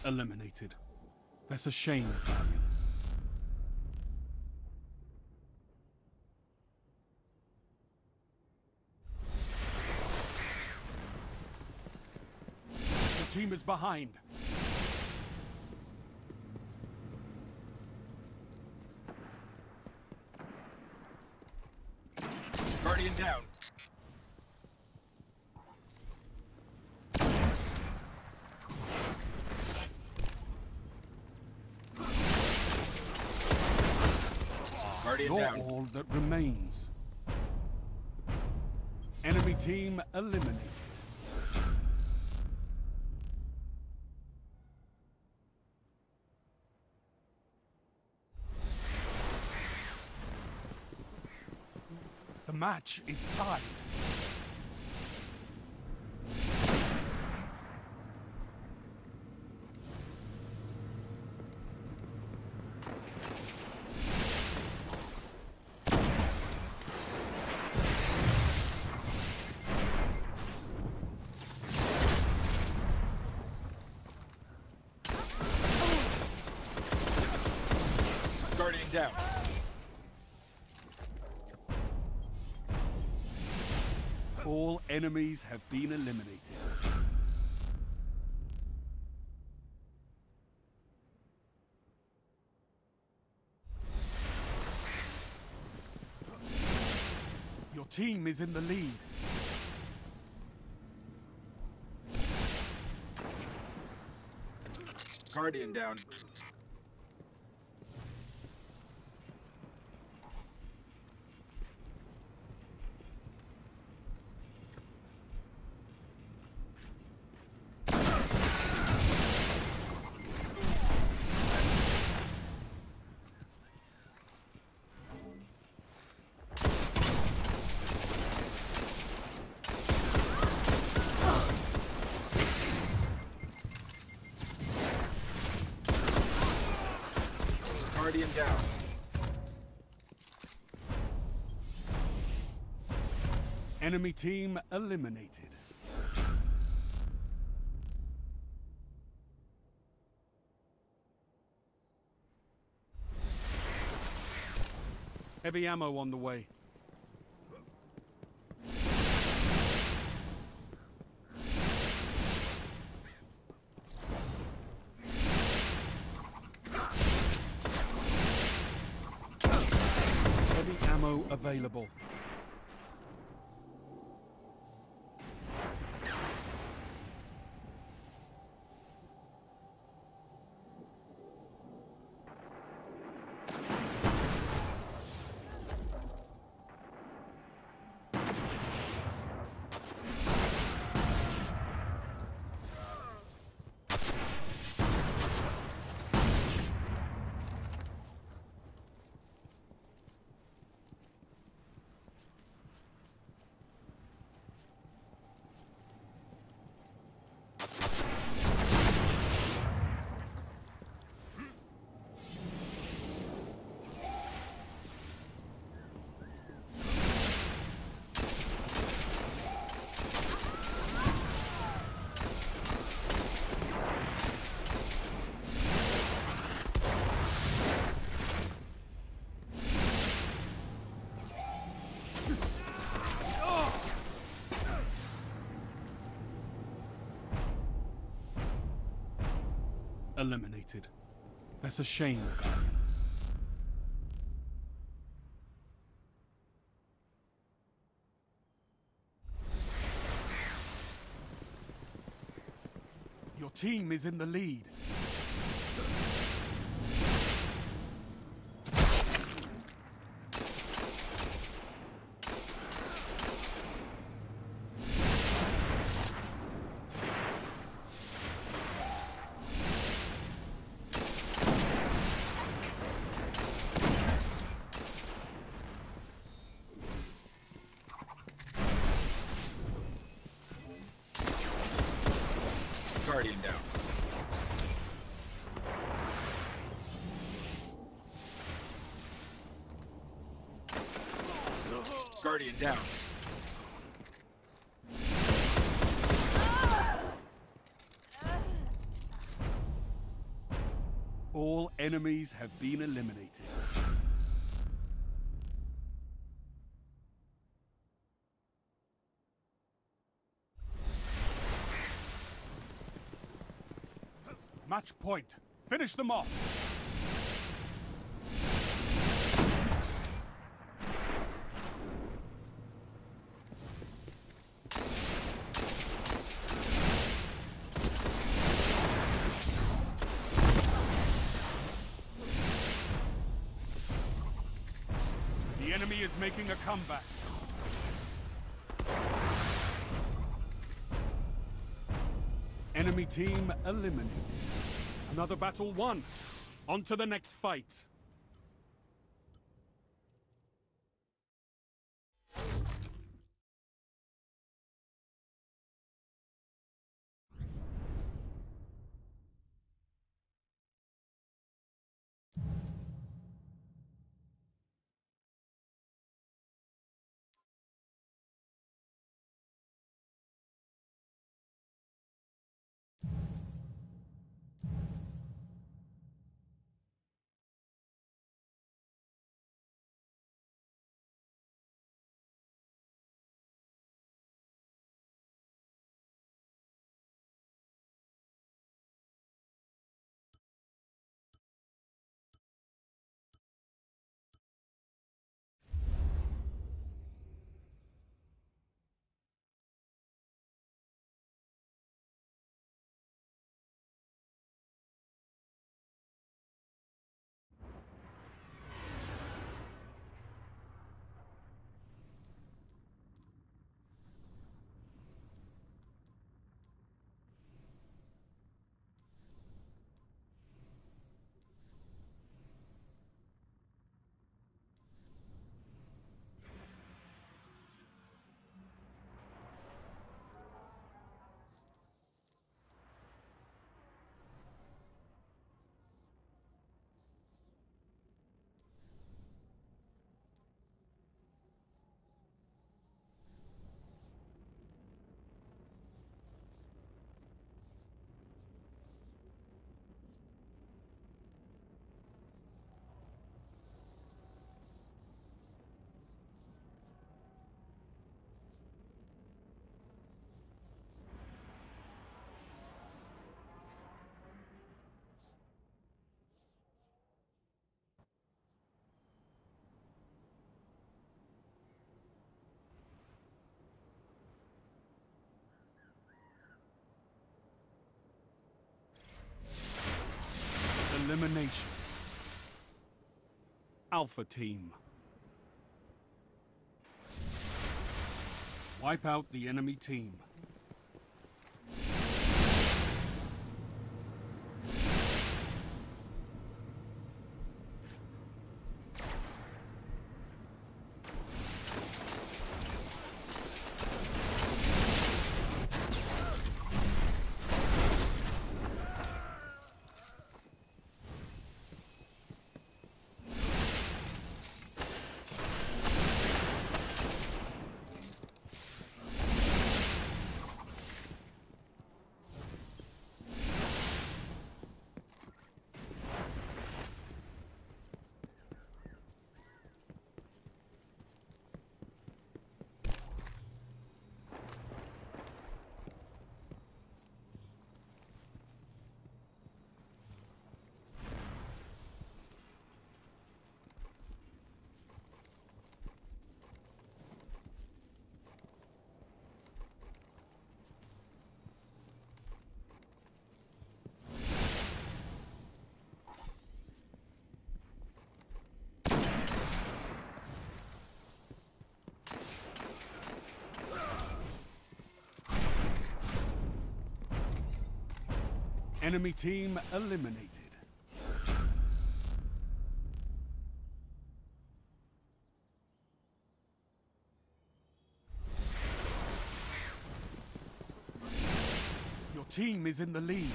Eliminated. That's a shame, Guardian. The team is behind. Guardian down. Guardian You're down. all that remains. Enemy team eliminated. The match is tied. Guardian down. All enemies have been eliminated. Your team is in the lead. Guardian down. Guardian down. Enemy team eliminated. Heavy ammo on the way. Heavy ammo available. Eliminated. That's a shame, Guardian. Your team is in the lead. Guardian down. Guardian down. enemies have been eliminated. Match point. Finish them off. The enemy is making a comeback. Enemy team eliminated. Another battle won. On to the next fight. Elimination. Alpha Team. Wipe out the enemy team. Enemy team eliminated. Your team is in the lead.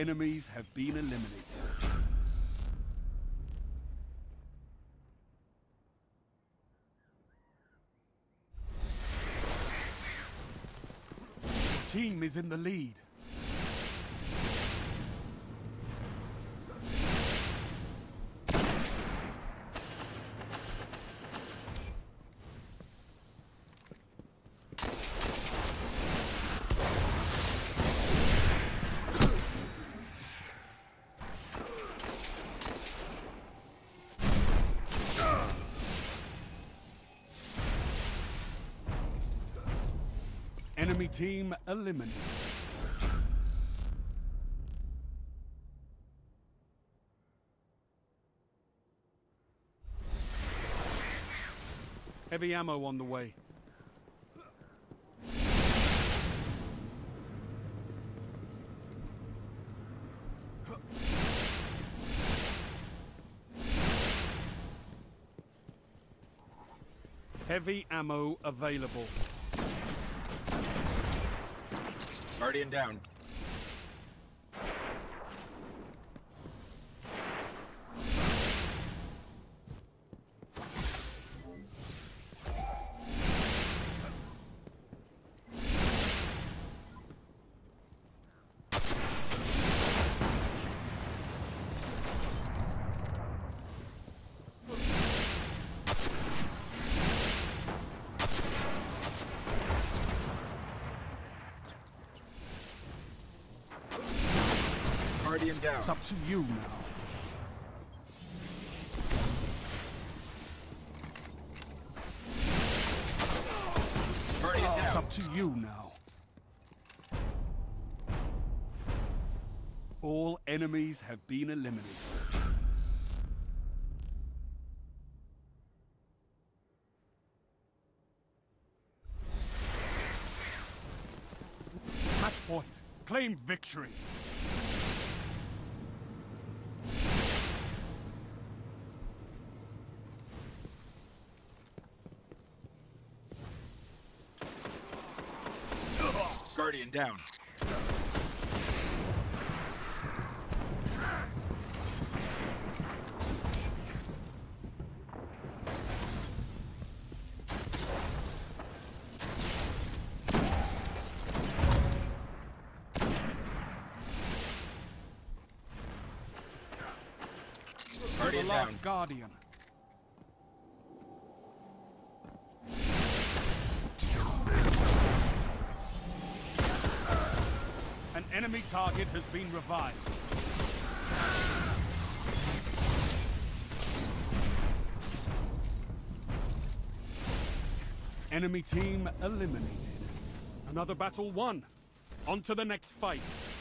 enemies have been eliminated. Your team is in the lead. Enemy team eliminated. Heavy ammo on the way. Heavy ammo available. Guardian down. Guardian down. It's up to you now. Guardian down. It's up to you now. All enemies have been eliminated. Match point. Claim victory. Guardian down. Guardian The down. last Guardian. An enemy target has been revived. Enemy team eliminated. Another battle won. On to the next fight.